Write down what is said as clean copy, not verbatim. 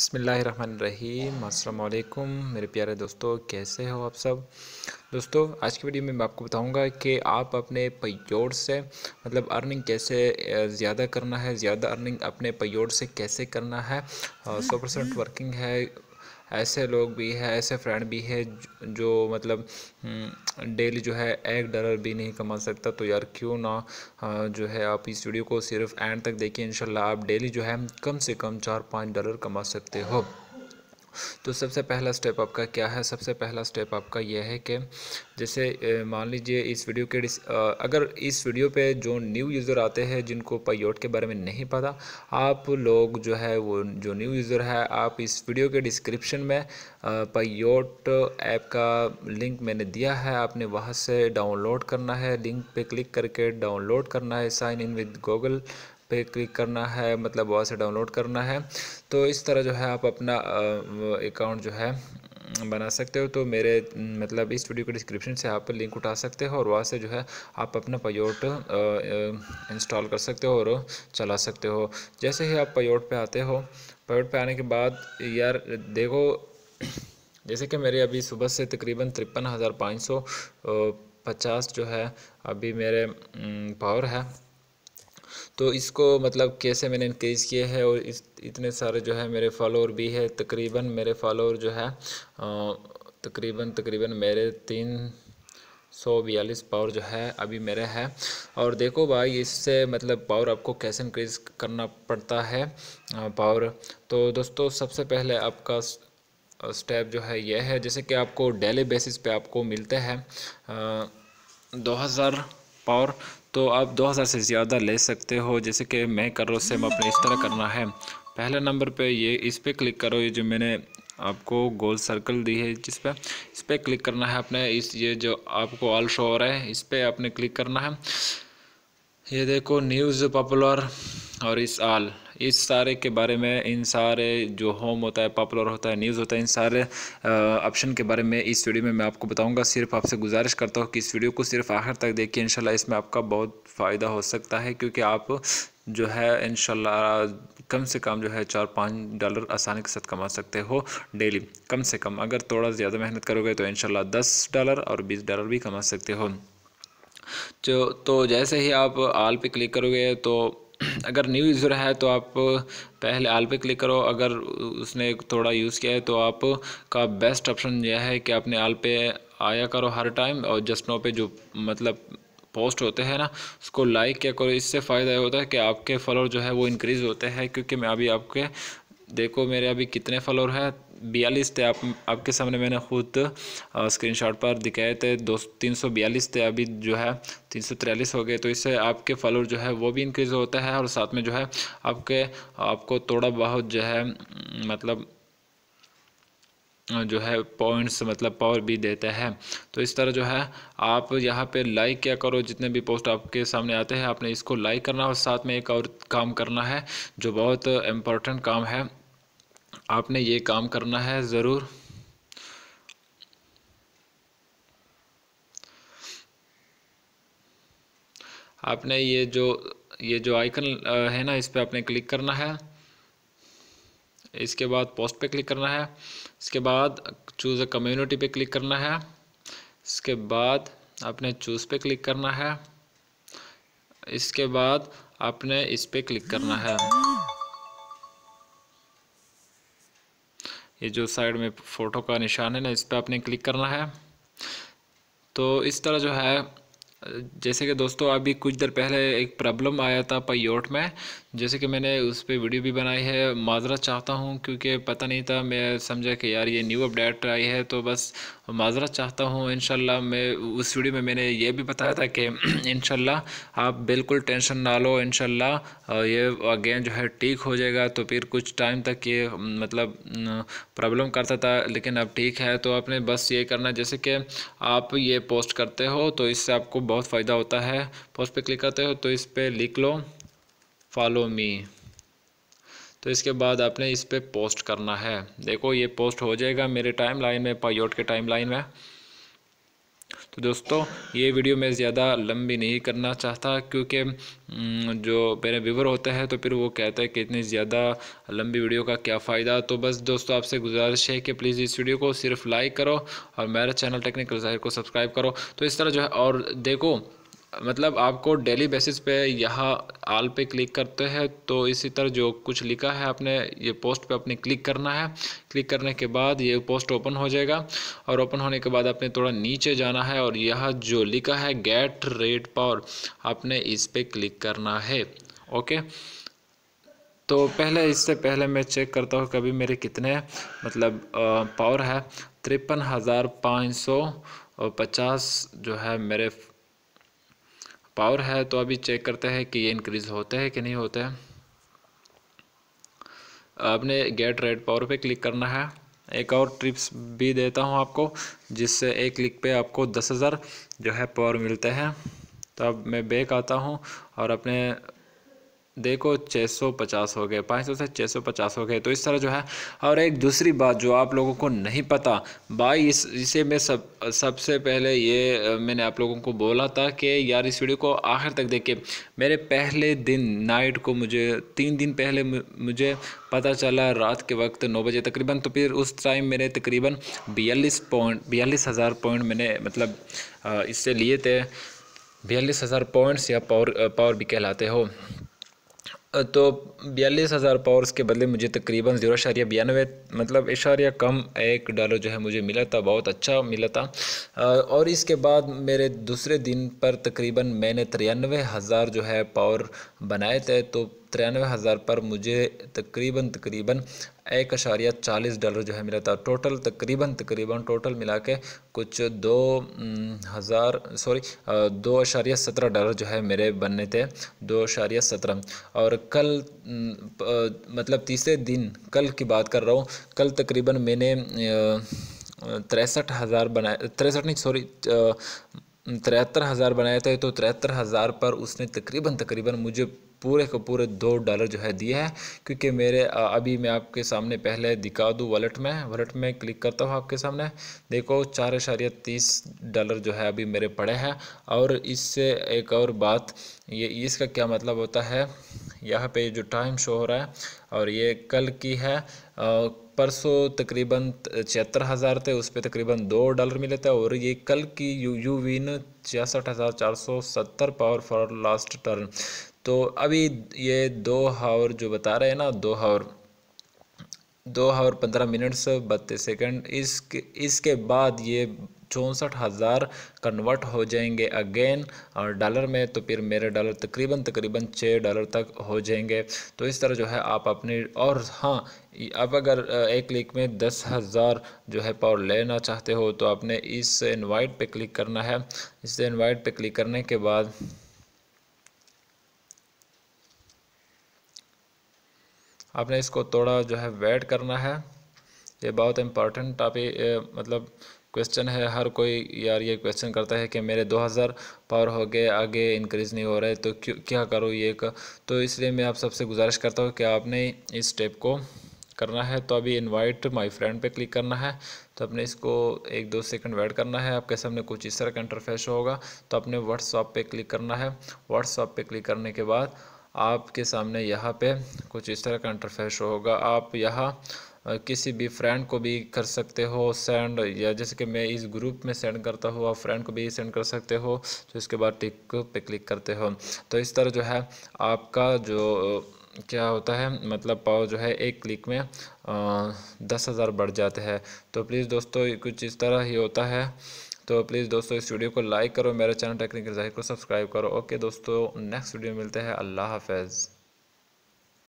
बिस्मिल्लाहिर्रहमानिर्रहीम। अस्सलाम वालेकुम मेरे प्यारे दोस्तों, कैसे हो आप सब। दोस्तों, आज की वीडियो में मैं आपको बताऊंगा कि आप अपने पेयोड से अर्निंग कैसे ज़्यादा करना है, ज़्यादा अर्निंग अपने पेयोड से कैसे करना है। 100% वर्किंग है। ऐसे लोग भी हैं, ऐसे फ्रेंड भी है जो डेली जो है $1 भी नहीं कमा सकता। तो यार क्यों ना जो है आप इस वीडियो को सिर्फ एंड तक देखिए। इंशाल्लाह आप डेली जो है कम से कम $4-5 कमा सकते हो। तो सबसे पहला स्टेप आपका क्या है? सबसे पहला स्टेप आपका यह है कि जैसे मान लीजिए इस वीडियो के अगर इस वीडियो पे जो न्यू यूज़र आते हैं जिनको पेयोड के बारे में नहीं पता, आप लोग जो है वो जो न्यू यूज़र है, आप इस वीडियो के डिस्क्रिप्शन में पेयोड ऐप का लिंक मैंने दिया है, आपने वहाँ से डाउनलोड करना है। लिंक पे क्लिक करके डाउनलोड करना है। साइन इन विद गूगल पे क्लिक करना है, वहाँ से डाउनलोड करना है। तो इस तरह जो है आप अपना अकाउंट जो है बना सकते हो। तो मेरे इस वीडियो के डिस्क्रिप्शन से आप लिंक उठा सकते हो और वहाँ से जो है आप अपना पेयोड इंस्टॉल कर सकते हो और चला सकते हो। जैसे ही आप पेयोड पे आते हो, पेयोड पे आने के बाद यार देखो, जैसे कि मेरे अभी सुबह से तकरीबन 53,550 जो है अभी मेरे पावर है। तो इसको कैसे मैंने इंक्रीज़ किए हैं, और इस इतने सारे जो है मेरे फॉलोअर भी है। तकरीबन मेरे फॉलोअर जो है तकरीबन मेरे 342 पावर जो है अभी मेरे है। और देखो भाई, इससे पावर आपको कैसे इंक्रीज़ करना पड़ता है पावर। तो दोस्तों, सबसे पहले आपका स्टेप जो है यह है, जैसे कि आपको डेली बेसिस पे आपको मिलते हैं 2000 पावर। तो आप 2000 से ज़्यादा ले सकते हो। जैसे कि मैं कर रहा हूँ, सेम अपने इस तरह करना है। पहले नंबर पे ये इस पर क्लिक करो, ये जो मैंने आपको गोल सर्कल दी है इस पर क्लिक करना है अपने। ये जो आपको ऑल शो हो रहा है, इस पर आपने क्लिक करना है। ये देखो न्यूज़ पॉपुलर और इस सारे के बारे में, इन सारे जो होम होता है, पॉपुलर होता है, न्यूज़ होता है, इन सारे ऑप्शन के बारे में इस वीडियो में मैं आपको बताऊंगा। सिर्फ आपसे गुजारिश करता हूँ कि इस वीडियो को सिर्फ आखिर तक देखिए। इंशाल्लाह इसमें आपका बहुत फ़ायदा हो सकता है, क्योंकि आप जो है इंशाल्लाह कम से कम जो है $4-5 आसानी के साथ कमा सकते हो डेली। कम से कम अगर थोड़ा ज़्यादा मेहनत करोगे तो इंशाल्लाह $10 और $20 भी कमा सकते हो। तो जैसे ही आप आल पे क्लिक करोगे, तो अगर न्यू यूज़र है तो आप पहले आल पे क्लिक करो। अगर उसने थोड़ा यूज़ किया है तो आप का बेस्ट ऑप्शन यह है कि अपने आल पे आया करो हर टाइम, और जस्ट नो पे जो पोस्ट होते हैं ना, उसको लाइक क्या करो। इससे फ़ायदा ये होता है कि आपके फॉलोअर जो है वो इंक्रीज़ होते हैं। क्योंकि मैं अभी आपके देखो मेरे अभी कितने फॉलोअर हैं, 42 थे। आपके सामने मैंने खुद स्क्रीनशॉट पर दिखाए थे। 342 थे, अभी जो है 343 हो गए। तो इससे आपके फॉलोअर जो है वो भी इंक्रीज़ होता है, और साथ में जो है आपको थोड़ा बहुत जो है जो है पॉइंट्स पावर भी देता है। तो इस तरह जो है आप यहाँ पे लाइक क्या करो, जितने भी पोस्ट आपके सामने आते हैं आपने इसको लाइक करना, और साथ में एक और काम करना है जो बहुत इम्पोर्टेंट काम है। आपने ये काम करना है ज़रूर। आपने ये जो आइकन है ना, इस पर आपने क्लिक करना है। इसके बाद पोस्ट पे क्लिक करना है। इसके बाद चूज़ अ कम्युनिटी पे क्लिक करना है। इसके बाद आपने चूज़ पे क्लिक करना है। इसके बाद आपने इस पे क्लिक करना है। ये जो साइड में फ़ोटो का निशान है ना, इस पर आपने क्लिक करना है। तो इस तरह जो है, जैसे कि दोस्तों अभी कुछ देर पहले एक प्रॉब्लम आया था पेयोड में, जैसे कि मैंने उस पर वीडियो भी बनाई है। माजरत चाहता हूँ, क्योंकि पता नहीं था, मैं समझा कि यार ये न्यू अपडेट आई है, तो बस माजरत चाहता हूँ। इंशाल्लाह मैं उस वीडियो में मैंने ये भी बताया था कि इंशाल्लाह आप बिल्कुल टेंशन ना लो। इंशाल्लाह ये अगेन जो है ठीक हो जाएगा। तो फिर कुछ टाइम तक ये प्रॉब्लम करता था, लेकिन अब ठीक है। तो आपने बस ये करना, जैसे कि आप ये पोस्ट करते हो तो इससे आपको बहुत फ़ायदा होता है। पोस्ट पे क्लिक करते हो तो इस पर लिख लो फॉलो मी। तो इसके बाद आपने इस पर पोस्ट करना है। देखो ये पोस्ट हो जाएगा मेरे टाइम लाइन में, पेयोड के टाइम लाइन में। तो दोस्तों ये वीडियो मैं ज़्यादा लंबी नहीं करना चाहता, क्योंकि जो मेरे व्यूवर होते हैं तो फिर वो कहते हैं कि इतनी ज़्यादा लंबी वीडियो का क्या फ़ायदा। तो बस दोस्तों आपसे गुजारिश है कि प्लीज़ इस वीडियो को सिर्फ लाइक करो और मेरे चैनल टेक्निकल ज़ाहिर को सब्सक्राइब करो। तो इस तरह जो है, और देखो मतलब आपको डेली बेसिस पे यहाँ आल पे क्लिक करते हैं तो इसी तरह जो कुछ लिखा है आपने ये पोस्ट पे अपने क्लिक करना है। क्लिक करने के बाद ये पोस्ट ओपन हो जाएगा, और ओपन होने के बाद आपने थोड़ा नीचे जाना है और यहाँ जो लिखा है गेट रेट पावर आपने इस पे क्लिक करना है। ओके, तो पहले इससे पहले मैं चेक करता हूँ कभी मेरे कितने मतलब पावर है। 53,550 जो है मेरे पावर है। तो अभी चेक करते हैं कि ये इंक्रीज़ होते हैं कि नहीं होते हैं। आपने गेट रेट पावर पे क्लिक करना है। एक और टिप्स भी देता हूँ आपको, जिससे एक क्लिक पे आपको 10,000 जो है पावर मिलते हैं। तो अब मैं बैक आता हूँ और अपने देखो 650 हो गए, 500 से 650 हो गए। तो इस तरह जो है। और एक दूसरी बात जो आप लोगों को नहीं पता भाई, इसे मैं सबसे पहले ये मैंने आप लोगों को बोला था कि यार इस वीडियो को आखिर तक देखिए। मेरे पहले दिन नाइट को मुझे 3 दिन पहले मुझे पता चला रात के वक्त 9 बजे तकरीबन। तो फिर उस टाइम मेरे तकरीबन 42,000 पॉइंट मैंने मतलब इससे लिए थे। 42,000 पॉइंट्स या पावर भी कहलाते हो। तो 42,000 पावर्स के बदले मुझे तकरीबन 0.92 मतलब इशारिया कम $1 जो है मुझे मिला था। बहुत अच्छा मिला था। और इसके बाद मेरे दूसरे दिन पर तकरीबन मैंने 93,000 जो है पावर बनाए थे। तो 93,000 पर मुझे तकरीबन $1.40 जो है मिला था। टोटल तकरीबन टोटल मिला के कुछ 2.17 जो है मेरे बनने थे, 2.17। और कल मतलब तीसरे दिन कल की बात कर रहा हूँ, कल तकरीबन मैंने 63,000 बनाए, 63 नहीं सॉरी 73,000 बनाए थे। तो 73,000 पर उसने तकरीबन मुझे पूरे को पूरे $2 जो है दिए हैं। क्योंकि मेरे अभी मैं आपके सामने पहले दिखा दूँ वॉलेट में क्लिक करता हूँ आपके सामने। देखो $4.30 जो है अभी मेरे पड़े हैं। और इससे एक और बात, ये इसका क्या मतलब होता है, यहाँ पे जो टाइम शो हो रहा है और ये कल की है। परसों तकरीबन 76,000 थे, उस पर तकरीबन $2 मिले थे। और ये कल की you win 66,470 power for last turn. तो अभी ये 2 हावर जो बता रहे हैं ना, 2 हावर 15 मिनट्स 32 सेकंड, इसके बाद ये 64,000 कन्वर्ट हो जाएंगे अगेन और डॉलर में। तो फिर मेरे डॉलर तकरीबन $6 तक हो जाएंगे। तो इस तरह जो है आप अपने, और हाँ अब अगर एक क्लिक में 10,000 जो है पावर लेना चाहते हो तो आपने इस इनवाइट पे क्लिक करना है। इस इनवाइट पे क्लिक करने के बाद आपने इसको थोड़ा जो है वेट करना है। ये बहुत इम्पोर्टेंट टॉपिक मतलब क्वेश्चन है। हर कोई यार ये क्वेश्चन करता है कि मेरे 2,000 पावर हो गए, आगे इंक्रीज़ नहीं हो रहा है, तो क्या करो ये तो इसलिए मैं आप सबसे गुजारिश करता हूँ कि आपने इस स्टेप को करना है। तो अभी इनवाइट माय फ्रेंड पे क्लिक करना है। तो आपने इसको 1-2 सेकंड वेट करना है। आपके सामने कुछ इस तरह का इंटरफेस होगा। तो आपने व्हाट्सएप पे क्लिक करना है। व्हाट्सएप पे क्लिक करने के बाद आपके सामने यहाँ पे कुछ इस तरह का इंटरफेस होगा। आप यहाँ किसी भी फ्रेंड को भी कर सकते हो सेंड, या जैसे कि मैं इस ग्रुप में सेंड करता हूँ, आप फ्रेंड को भी सेंड कर सकते हो। तो इसके बाद टिक पे क्लिक करते हो। तो इस तरह जो है आपका जो क्या होता है मतलब पावर जो है एक क्लिक में 10,000 बढ़ जाते हैं। तो प्लीज़ दोस्तों कुछ इस तरह ही होता है। तो प्लीज़ दोस्तों इस वीडियो को लाइक करो, मेरे चैनल टेक्निकल ज़ाहिर को सब्सक्राइब करो। ओके दोस्तों, नेक्स्ट वीडियो मिलते हैं। अल्लाह हाफ़िज़।